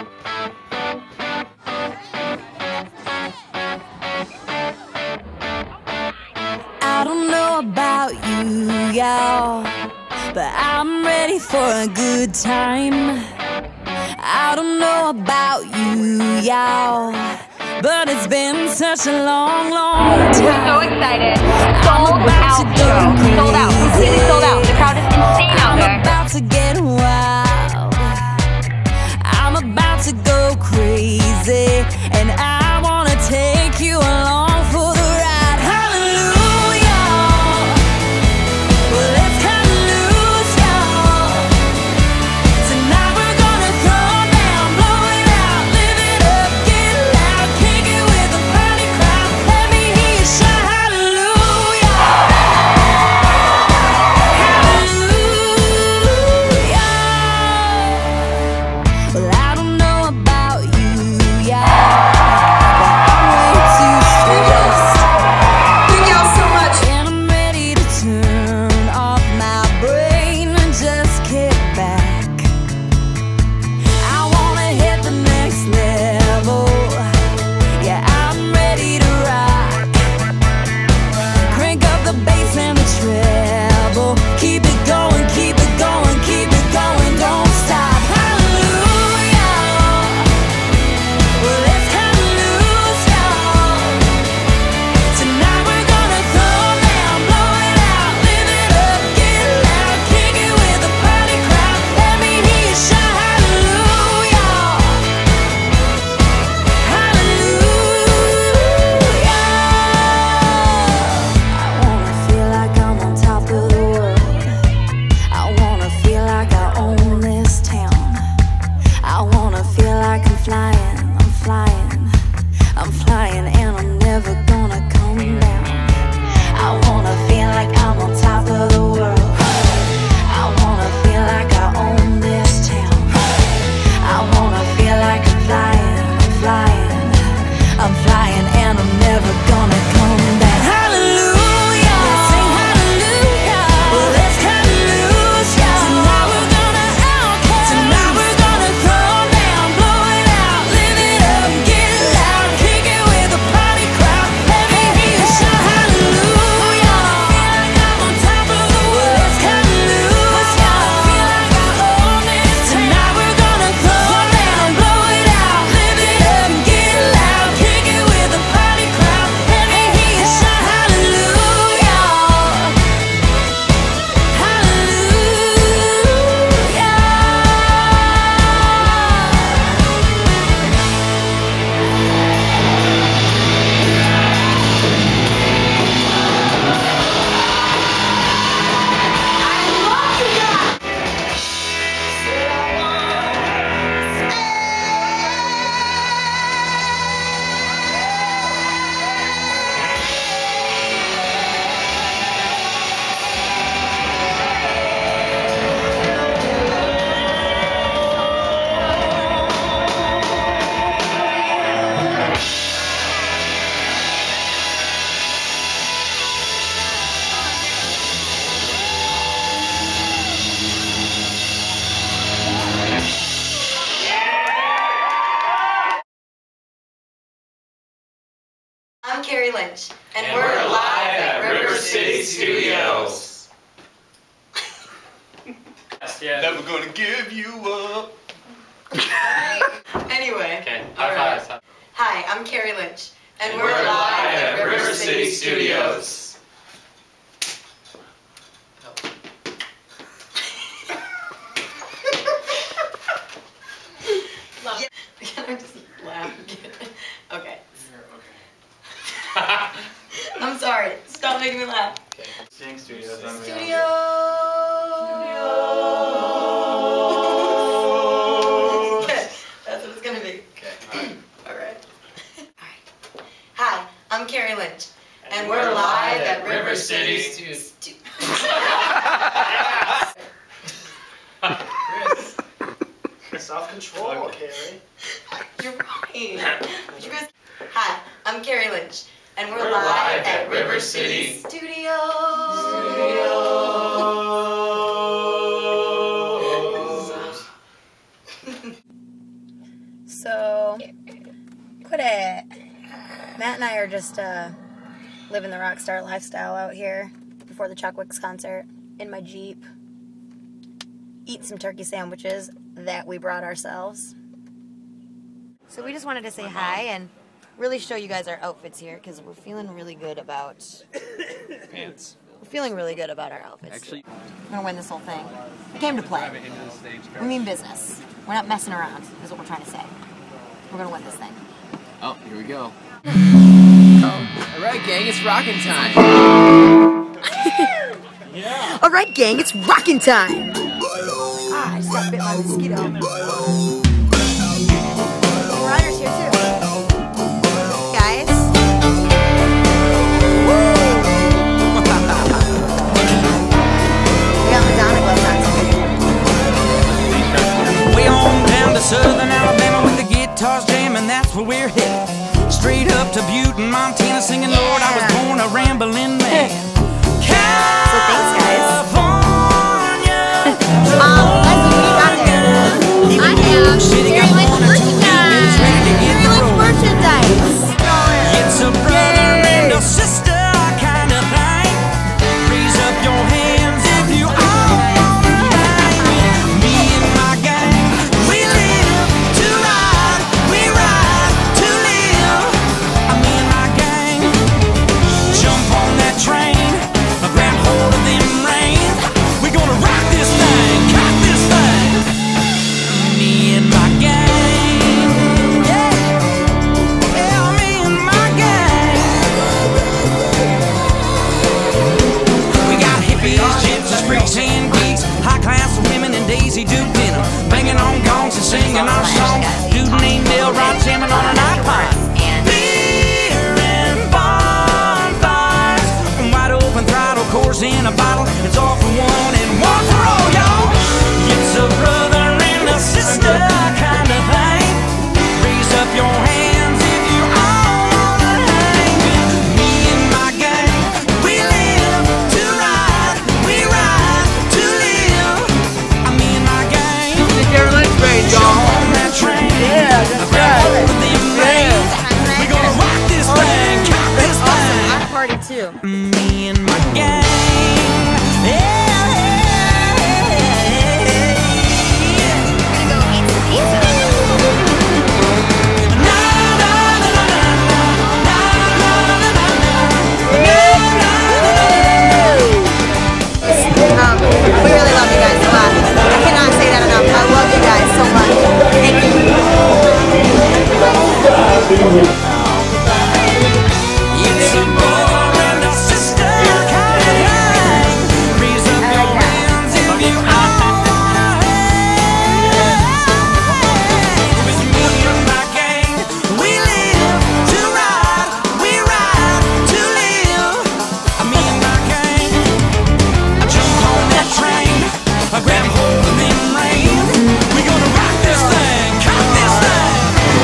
I don't know about you, y'all, but I'm ready for a good time. I don't know about you, y'all, but it's been such a long, long time. We're so excited. Sold out show. Sold out. Completely sold out. The crowd is insane out there. I'm about to get wild. I'm about to go crazy, and I wanna take you along for the ride. Hallelujah. Well, let's cut loose, y'all. Tonight we're gonna throw down, blow it out, live it up, get loud, kick it with a party crowd. Let me hear you shout hallelujah. Hallelujah. Well, I don't know about you, y'all, but I'm way too stressed. Thank y'all so much. And I'm ready to turn off my brain and just kick back. I wanna hit the next level. Yeah, I'm ready to rock. Crank up the bass and the treble. Keep it going, keep it going, keep it going, don't stop. Hallelujah. Well, let's cut loose, y'all. Tonight we're gonna throw down, blow it out, live it up, get loud, kick it with a party crowd. Let me hear you shout hallelujah. Hallelujah. I wanna feel like I'm on top of the world. I wanna feel like I own this town. I wanna feel like I'm flying, I'm flying, I'm flying, and I'm never gonna come down. I wanna feel like I'm on top of the world. I wanna feel like I own this town. I wanna feel like I'm flying, I'm flying, I'm flying, and I'm never gonna come back. Hallelujah. Let's sing hallelujah. Well, let's cut loose, y'all. Tonight we're gonna outcast. Tonight we're gonna throw down, blow it out, live it up, get loud, kick it with a party crowd. Let me hear you shout hallelujah. Feel like I'm on top of the world. Let's cut loose, y'all. Feel like I own this town. Tonight we're gonna throw down, blow it out, live it up, get loud, kick it with a party crowd. Let me hear you shout hallelujah. I'm Carrie Lynch, and And we're we're live at River City Studios. Never gonna give you up. Anyway, Okay, all high right. five. Hi, I'm Carrie Lynch, and We're live at River City Studios. Yeah. Can I just laugh again? Okay. I'm sorry. Stop making me laugh. Sing Studios. Studio. Okay, that's what it's gonna be. Okay. All right. Hi, I'm Carrie Lynch, and we're live at River City Studios. Chris, self-control, Carrie. You're right. You guys- Hi, I'm Carrie Lynch, and we're We're live at River River City Studios. So, quit it. Matt and I are just living the rock star lifestyle out here before the Chuck Wicks concert in my Jeep. Eating some turkey sandwiches that we brought ourselves. So we just wanted to say hi and really show you guys our outfits here because we're feeling really good about Pants. We're feeling really good about our outfits. Actually, we're gonna win this whole thing. We came to play. We mean business. We're not messing around, is what we're trying to say. We're gonna win this thing. oh, here we go. Alright, gang, it's rockin' time. Yeah. Alright, gang, it's rockin' time! Ah, I just got bit by a mosquito. Ryder's here too. Guys. Woo! We got Madonna gloves on today. Way on down to southern Alabama with the guitars jamming, that's where we're headed. Straight up to Butte in Montana singing, Lord, I was born a rambling man. So thanks, guys. California. Leslie, what do you got there? I have Carrie Lynn's merchandise. Carrie Lynn's merchandise. It's a brother and a sister kind of thing. Raise up your hands if you all like me and my gang. We live to ride, we ride to live. Me and my gang, jump on that train, grab hold of them reins. We're gonna rock this thing, cock this thing. Me and my gang, yeah, yeah, me and my gang. We got hippies, gypsies, freaks, and geeks, high class women and Daisy Duke denim, banging on gongs and singing our songs. Dude named Bill Rod jamming on an iPod. Beer and bonfires, wide open throttle, Coors in a bottle. It's all for one and one for all, y'all. It's a brother and a sister kind of thing. Raise up your hands if you all wanna hang with me and my gang. We live to ride, we ride to live. Me and my gang. The Carrie Lynn's train, Jump y'all. on that train. Yeah, that's Grab right. hold of them reins. We gonna rock this thing, cock this thing. I party too. Me and my gang. Yeah. We're gonna go eat some pizza. We really love you guys a lot. I cannot say that enough. I love you guys so much. Thank you. It's a brother and a sister kind of thing. Raise up your hands if you all wanna hang with me and my gang. We live to ride, we ride to live. Me and my gang, I jump on that train, I grab hold of them reins. We gonna rock this thing, cock this thing.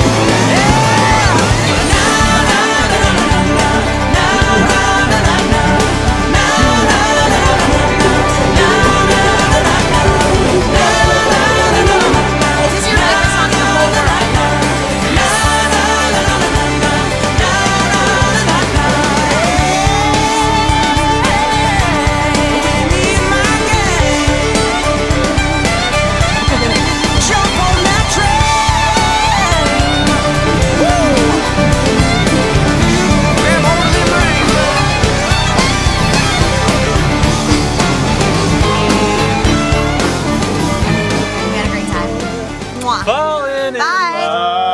Is this your favorite song in the whole world? Jump on that train. Grab hold of them reins. We had a great time. Mwah. Falling in Bye. love.